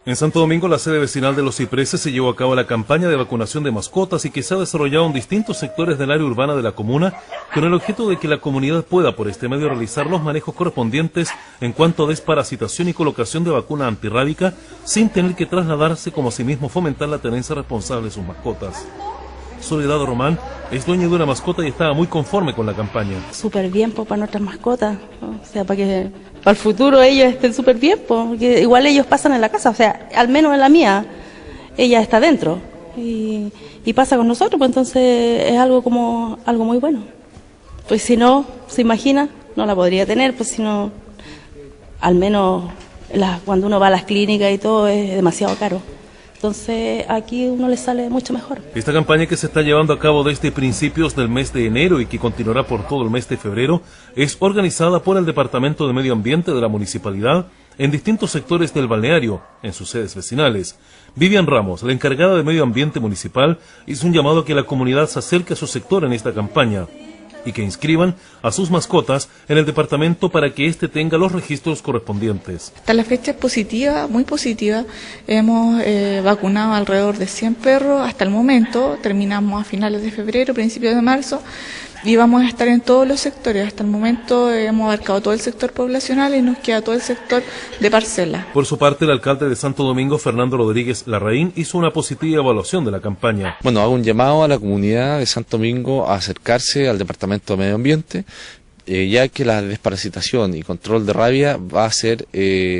En Santo Domingo, la sede vecinal de Los Cipreses, se llevó a cabo la campaña de vacunación de mascotas y que se ha desarrollado en distintos sectores del área urbana de la comuna, con el objeto de que la comunidad pueda por este medio realizar los manejos correspondientes en cuanto a desparasitación y colocación de vacuna antirrábica, sin tener que trasladarse, como asimismo fomentar la tenencia responsable de sus mascotas. Soledad Román es dueña de una mascota y estaba muy conforme con la campaña. Súper bien para nuestras mascotas, o sea, para que para el futuro ellos estén súper bien, porque igual ellos pasan en la casa, o sea, al menos en la mía, ella está dentro y pasa con nosotros, pues entonces es algo muy bueno. Pues si no, se imagina, no la podría tener, pues si no, al menos cuando uno va a las clínicas y todo es demasiado caro. Entonces aquí uno le sale mucho mejor. Esta campaña, que se está llevando a cabo desde principios del mes de enero y que continuará por todo el mes de febrero, es organizada por el Departamento de Medio Ambiente de la Municipalidad en distintos sectores del balneario, en sus sedes vecinales. Vivian Ramos, la encargada de Medio Ambiente Municipal, hizo un llamado a que la comunidad se acerque a su sector en esta campaña y que inscriban a sus mascotas en el departamento para que éste tenga los registros correspondientes. Hasta la fecha es positiva, muy positiva. Hemos vacunado alrededor de 100 perros hasta el momento. Terminamos a finales de febrero, principios de marzo, y vamos a estar en todos los sectores. Hasta el momento hemos abarcado todo el sector poblacional y nos queda todo el sector de parcela. Por su parte, el alcalde de Santo Domingo, Fernando Rodríguez Larraín, hizo una positiva evaluación de la campaña. Bueno, hago un llamado a la comunidad de Santo Domingo a acercarse al Departamento de Medio Ambiente, ya que la desparasitación y control de rabia va a ser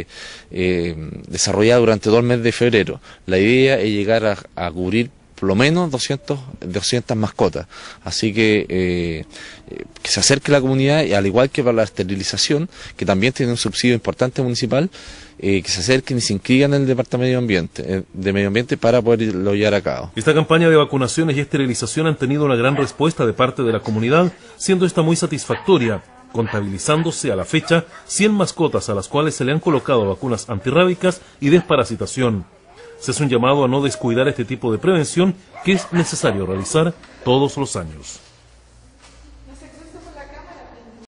desarrollada durante todo el mes de febrero. La idea es llegar a cubrir por lo menos 200 mascotas, así que se acerque la comunidad, y al igual que para la esterilización, que también tiene un subsidio importante municipal, que se acerquen y se inscriban en el Departamento de Medio Ambiente para poderlo llevar a cabo. Esta campaña de vacunaciones y esterilización han tenido una gran respuesta de parte de la comunidad, siendo esta muy satisfactoria, contabilizándose a la fecha 100 mascotas a las cuales se le han colocado vacunas antirrábicas y desparasitación. Se hace un llamado a no descuidar este tipo de prevención que es necesario realizar todos los años.